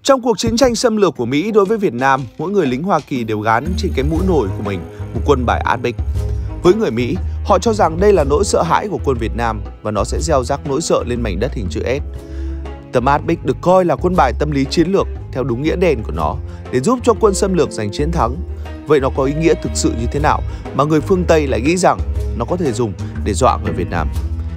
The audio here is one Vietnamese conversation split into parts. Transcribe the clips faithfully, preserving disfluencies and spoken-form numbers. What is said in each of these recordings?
Trong cuộc chiến tranh xâm lược của Mỹ đối với Việt Nam, mỗi người lính Hoa Kỳ đều gán trên cái mũi nổi của mình một quân bài Át-Bích. Với người Mỹ, họ cho rằng đây là nỗi sợ hãi của quân Việt Nam và nó sẽ gieo rắc nỗi sợ lên mảnh đất hình chữ S. Tấm Át-Bích được coi là quân bài tâm lý chiến lược theo đúng nghĩa đen của nó để giúp cho quân xâm lược giành chiến thắng. Vậy nó có ý nghĩa thực sự như thế nào mà người phương Tây lại nghĩ rằng nó có thể dùng để dọa người Việt Nam?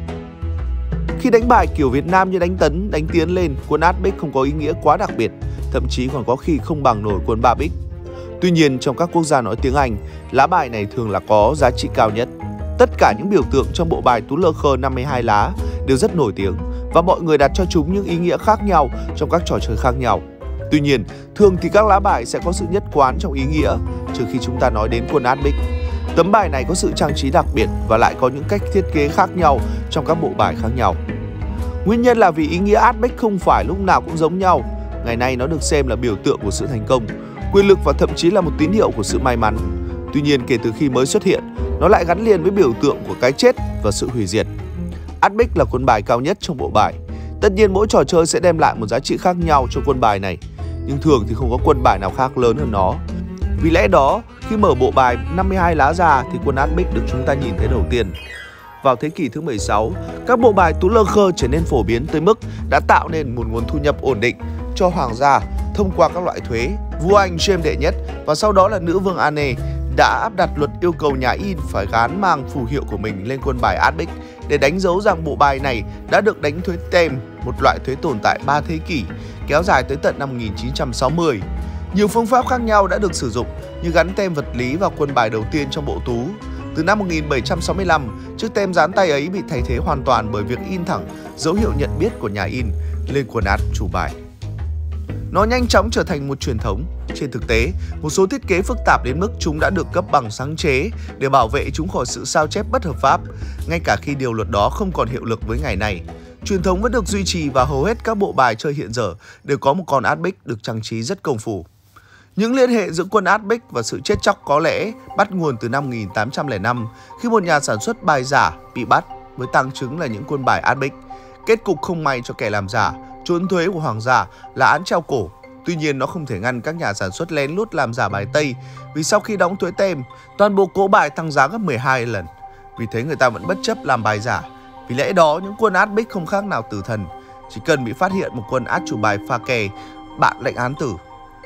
Khi đánh bài kiểu Việt Nam như đánh tấn, đánh tiến lên, quân Át-Bích không có ý nghĩa quá đặc biệt, thậm chí còn có khi không bằng nổi quân Ba Bích. Tuy nhiên, trong các quốc gia nói tiếng Anh, lá bài này thường là có giá trị cao nhất. Tất cả những biểu tượng trong bộ bài Tú Lơ Khơ năm mươi hai lá đều rất nổi tiếng và mọi người đặt cho chúng những ý nghĩa khác nhau trong các trò chơi khác nhau. Tuy nhiên, thường thì các lá bài sẽ có sự nhất quán trong ý nghĩa, trừ khi chúng ta nói đến quân Át-Bích. Tấm bài này có sự trang trí đặc biệt và lại có những cách thiết kế khác nhau trong các bộ bài khác nhau. Nguyên nhân là vì ý nghĩa Át-Bích không phải lúc nào cũng giống nhau. Ngày nay nó được xem là biểu tượng của sự thành công, quyền lực và thậm chí là một tín hiệu của sự may mắn. Tuy nhiên, kể từ khi mới xuất hiện, nó lại gắn liền với biểu tượng của cái chết và sự hủy diệt. Át-Bích là quân bài cao nhất trong bộ bài. Tất nhiên mỗi trò chơi sẽ đem lại một giá trị khác nhau cho quân bài này, nhưng thường thì không có quân bài nào khác lớn hơn nó. Vì lẽ đó, khi mở bộ bài năm mươi hai lá ra thì quân Át-Bích được chúng ta nhìn thấy đầu tiên. Vào thế kỷ thứ mười sáu, các bộ bài Tú Lơ Khơ trở nên phổ biến tới mức đã tạo nên một nguồn thu nhập ổn định cho hoàng gia thông qua các loại thuế. Vua Anh James đệ nhất và sau đó là nữ vương Anne đã áp đặt luật yêu cầu nhà in phải gán mang phù hiệu của mình lên quân bài Át-Bích để đánh dấu rằng bộ bài này đã được đánh thuế tem, một loại thuế tồn tại ba thế kỷ, kéo dài tới tận năm một nghìn chín trăm sáu mươi. Nhiều phương pháp khác nhau đã được sử dụng như gắn tem vật lý vào quân bài đầu tiên trong bộ tú. Từ năm một nghìn bảy trăm sáu mươi lăm, chiếc tem dán tay ấy bị thay thế hoàn toàn bởi việc in thẳng dấu hiệu nhận biết của nhà in lên quần át chủ bài. Nó nhanh chóng trở thành một truyền thống. Trên thực tế, một số thiết kế phức tạp đến mức chúng đã được cấp bằng sáng chế để bảo vệ chúng khỏi sự sao chép bất hợp pháp, ngay cả khi điều luật đó không còn hiệu lực với ngày nay. Truyền thống vẫn được duy trì và hầu hết các bộ bài chơi hiện giờ đều có một con Át-Bích được trang trí rất công phu. Những liên hệ giữa quân Át-Bích và sự chết chóc có lẽ bắt nguồn từ năm một nghìn tám trăm lẻ năm khi một nhà sản xuất bài giả bị bắt với tang chứng là những quân bài Át-Bích. Kết cục không may cho kẻ làm giả, trốn thuế của hoàng gia là án treo cổ. Tuy nhiên, nó không thể ngăn các nhà sản xuất lén lút làm giả bài Tây vì sau khi đóng thuế tem, toàn bộ cỗ bài tăng giá gấp mười hai lần. Vì thế người ta vẫn bất chấp làm bài giả. Vì lẽ đó, những quân Át-Bích không khác nào tử thần. Chỉ cần bị phát hiện một quân át chủ bài pha kè, bạn lệnh án tử.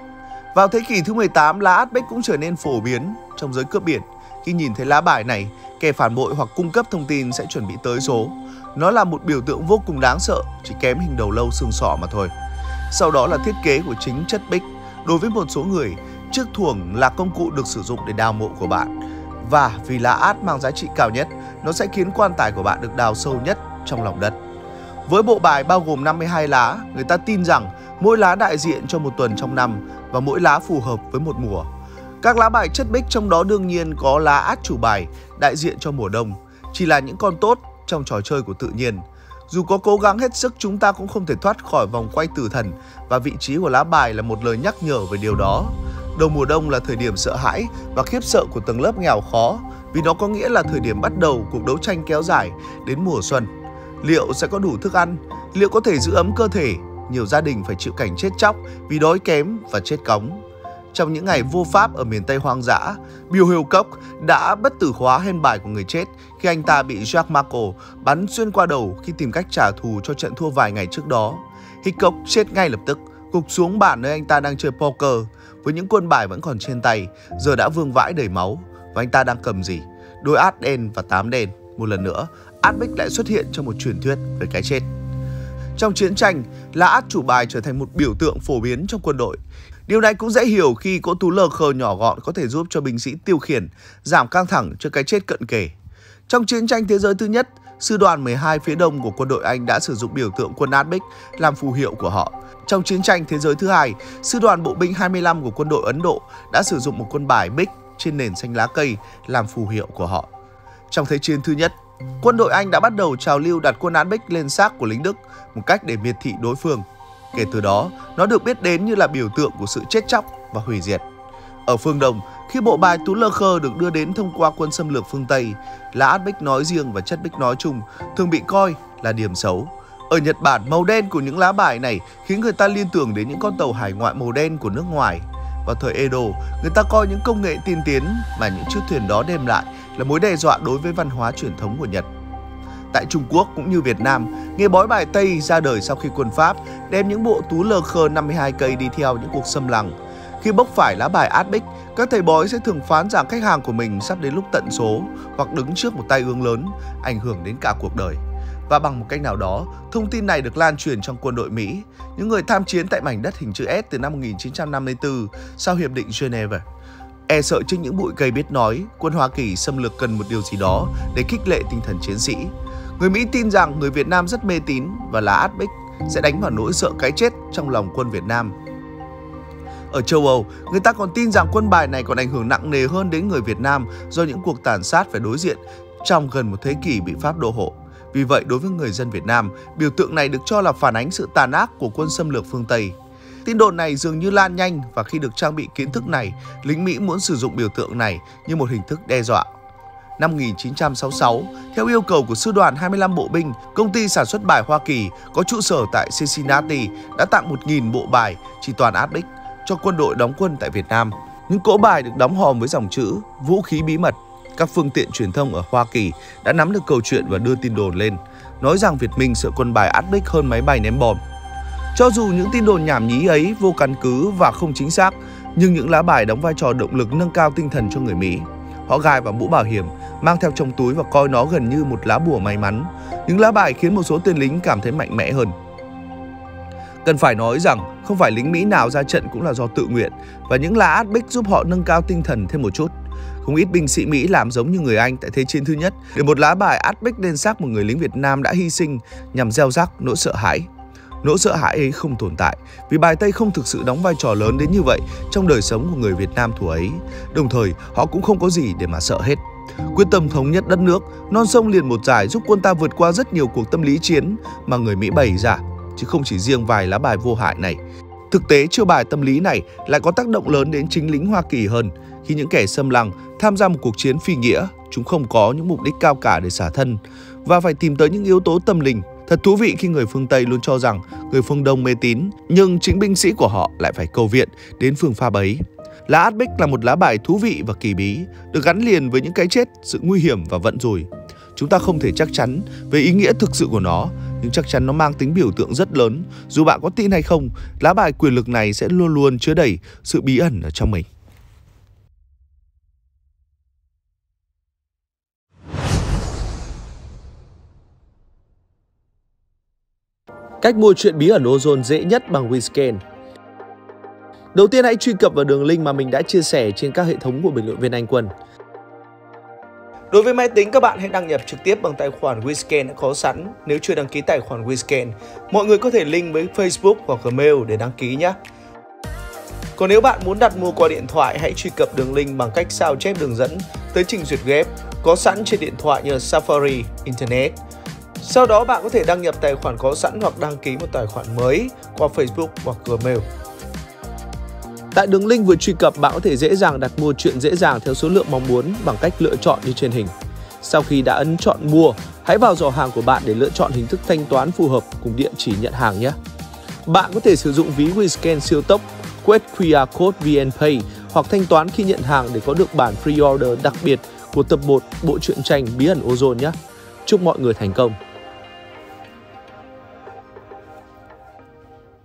Vào thế kỷ thứ mười tám, lá Át-Bích cũng trở nên phổ biến trong giới cướp biển. Khi nhìn thấy lá bài này, kẻ phản bội hoặc cung cấp thông tin sẽ chuẩn bị tới số. Nó là một biểu tượng vô cùng đáng sợ, chỉ kém hình đầu lâu xương sọ mà thôi. Sau đó là thiết kế của chính chất bích. Đối với một số người, chiếc thuồng là công cụ được sử dụng để đào mộ của bạn. Và vì lá át mang giá trị cao nhất, nó sẽ khiến quan tài của bạn được đào sâu nhất trong lòng đất. Với bộ bài bao gồm năm mươi hai lá, người ta tin rằng mỗi lá đại diện cho một tuần trong năm và mỗi lá phù hợp với một mùa. Các lá bài chất bích trong đó đương nhiên có lá át chủ bài đại diện cho mùa đông, chỉ là những con tốt trong trò chơi của tự nhiên. Dù có cố gắng hết sức, chúng ta cũng không thể thoát khỏi vòng quay tử thần và vị trí của lá bài là một lời nhắc nhở về điều đó. Đầu mùa đông là thời điểm sợ hãi và khiếp sợ của tầng lớp nghèo khó vì nó có nghĩa là thời điểm bắt đầu cuộc đấu tranh kéo dài đến mùa xuân. Liệu sẽ có đủ thức ăn? Liệu có thể giữ ấm cơ thể? Nhiều gia đình phải chịu cảnh chết chóc vì đói kém và chết cóng. Trong những ngày vô pháp ở miền Tây hoang dã, Bill Hickok đã bất tử hóa hen bài của người chết khi anh ta bị Jack Markle bắn xuyên qua đầu khi tìm cách trả thù cho trận thua vài ngày trước đó. Hickok chết ngay lập tức, gục xuống bàn nơi anh ta đang chơi poker với những quân bài vẫn còn trên tay, giờ đã vương vãi đầy máu. Và anh ta đang cầm gì? Đôi át đen và tám đen. Một lần nữa, Át-Bích lại xuất hiện trong một truyền thuyết về cái chết. Trong chiến tranh, lá át chủ bài trở thành một biểu tượng phổ biến trong quân đội. Điều này cũng dễ hiểu khi cỗ Tú Lơ Khơ nhỏ gọn có thể giúp cho binh sĩ tiêu khiển, giảm căng thẳng trước cái chết cận kề. Trong chiến tranh thế giới thứ nhất, sư đoàn mười hai phía đông của quân đội Anh đã sử dụng biểu tượng quân Át-Bích làm phù hiệu của họ. Trong chiến tranh thế giới thứ hai, sư đoàn bộ binh hai mươi lăm của quân đội Ấn Độ đã sử dụng một quân bài bích trên nền xanh lá cây làm phù hiệu của họ. Trong thế chiến thứ nhất, quân đội Anh đã bắt đầu trào lưu đặt quân Át-Bích lên xác của lính Đức, một cách để miệt thị đối phương. Kể từ đó, nó được biết đến như là biểu tượng của sự chết chóc và hủy diệt. Ở phương Đông, khi bộ bài Tú Lơ Khơ được đưa đến thông qua quân xâm lược phương Tây, lá Át-Bích nói riêng và chất bích nói chung thường bị coi là điểm xấu. Ở Nhật Bản, màu đen của những lá bài này khiến người ta liên tưởng đến những con tàu hải ngoại màu đen của nước ngoài. Vào thời Edo, người ta coi những công nghệ tiên tiến mà những chiếc thuyền đó đem lại là mối đe dọa đối với văn hóa truyền thống của Nhật. Tại Trung Quốc cũng như Việt Nam, nghề bói bài Tây ra đời sau khi quân Pháp đem những bộ tú lơ khơ năm mươi hai cây đi theo những cuộc xâm lăng. Khi bốc phải lá bài át bích, các thầy bói sẽ thường phán rằng khách hàng của mình sắp đến lúc tận số hoặc đứng trước một tai ương lớn, ảnh hưởng đến cả cuộc đời. Và bằng một cách nào đó, thông tin này được lan truyền trong quân đội Mỹ, những người tham chiến tại mảnh đất hình chữ S từ năm một nghìn chín trăm năm mươi tư sau Hiệp định Geneva. E sợ trước những bụi cây biết nói, quân Hoa Kỳ xâm lược cần một điều gì đó để khích lệ tinh thần chiến sĩ. Người Mỹ tin rằng người Việt Nam rất mê tín và lá át bích sẽ đánh vào nỗi sợ cái chết trong lòng quân Việt Nam. Ở châu Âu, người ta còn tin rằng quân bài này còn ảnh hưởng nặng nề hơn đến người Việt Nam do những cuộc tàn sát phải đối diện trong gần một thế kỷ bị Pháp đô hộ. Vì vậy, đối với người dân Việt Nam, biểu tượng này được cho là phản ánh sự tàn ác của quân xâm lược phương Tây. Tin đồn này dường như lan nhanh và khi được trang bị kiến thức này, lính Mỹ muốn sử dụng biểu tượng này như một hình thức đe dọa. Năm một nghìn chín trăm sáu mươi sáu, theo yêu cầu của Sư đoàn hai mươi lăm bộ binh, công ty sản xuất bài Hoa Kỳ có trụ sở tại Cincinnati đã tặng một nghìn bộ bài chỉ toàn át bích cho quân đội đóng quân tại Việt Nam. Những cỗ bài được đóng hòm với dòng chữ vũ khí bí mật. Các phương tiện truyền thông ở Hoa Kỳ đã nắm được câu chuyện và đưa tin đồn lên, nói rằng Việt Minh sợ quân bài át bích hơn máy bay ném bom. Cho dù những tin đồn nhảm nhí ấy vô căn cứ và không chính xác, nhưng những lá bài đóng vai trò động lực nâng cao tinh thần cho người Mỹ. Họ gài vào mũ bảo hiểm, mang theo trong túi và coi nó gần như một lá bùa may mắn. Những lá bài khiến một số tên lính cảm thấy mạnh mẽ hơn. Cần phải nói rằng không phải lính Mỹ nào ra trận cũng là do tự nguyện, và những lá át bích giúp họ nâng cao tinh thần thêm một chút. Không ít binh sĩ Mỹ làm giống như người Anh tại Thế chiến thứ nhất để một lá bài át bích lên xác một người lính Việt Nam đã hy sinh nhằm gieo rắc nỗi sợ hãi. Nỗi sợ hãi ấy không tồn tại vì bài Tây không thực sự đóng vai trò lớn đến như vậy trong đời sống của người Việt Nam thuở ấy. Đồng thời, họ cũng không có gì để mà sợ hết. Quyết tâm thống nhất đất nước, non sông liền một dài giúp quân ta vượt qua rất nhiều cuộc tâm lý chiến mà người Mỹ bày ra, chứ không chỉ riêng vài lá bài vô hại này. Thực tế, chiêu bài tâm lý này lại có tác động lớn đến chính lính Hoa Kỳ hơn. Khi những kẻ xâm lăng tham gia một cuộc chiến phi nghĩa, chúng không có những mục đích cao cả để xả thân và phải tìm tới những yếu tố tâm linh. Thật thú vị khi người phương Tây luôn cho rằng người phương Đông mê tín, nhưng chính binh sĩ của họ lại phải cầu viện đến phương pháp ấy. Lá át bích là một lá bài thú vị và kỳ bí, được gắn liền với những cái chết, sự nguy hiểm và vận rủi. Chúng ta không thể chắc chắn về ý nghĩa thực sự của nó, nhưng chắc chắn nó mang tính biểu tượng rất lớn. Dù bạn có tin hay không, lá bài quyền lực này sẽ luôn luôn chứa đầy sự bí ẩn ở trong mình. Cách mua truyện bí ẩn ozone dễ nhất bằng WizScan. Đầu tiên, hãy truy cập vào đường link mà mình đã chia sẻ trên các hệ thống của bình luận viên Anh Quân. Đối với máy tính, các bạn hãy đăng nhập trực tiếp bằng tài khoản WizScan đã có sẵn. Nếu chưa đăng ký tài khoản WizScan, mọi người có thể link với Facebook hoặc Gmail để đăng ký nhé. Còn nếu bạn muốn đặt mua qua điện thoại, hãy truy cập đường link bằng cách sao chép đường dẫn tới trình duyệt web có sẵn trên điện thoại như Safari, Internet. Sau đó bạn có thể đăng nhập tài khoản có sẵn hoặc đăng ký một tài khoản mới qua Facebook hoặc Gmail. Tại đường link vừa truy cập, bạn có thể dễ dàng đặt mua truyện dễ dàng theo số lượng mong muốn bằng cách lựa chọn như trên hình. Sau khi đã ấn chọn mua, hãy vào giỏ hàng của bạn để lựa chọn hình thức thanh toán phù hợp cùng địa chỉ nhận hàng nhé. Bạn có thể sử dụng ví WizScan siêu tốc, quét quy rờ code vê en Pay hoặc thanh toán khi nhận hàng để có được bản pre-order đặc biệt của tập một bộ truyện tranh bí ẩn ozone nhé. Chúc mọi người thành công!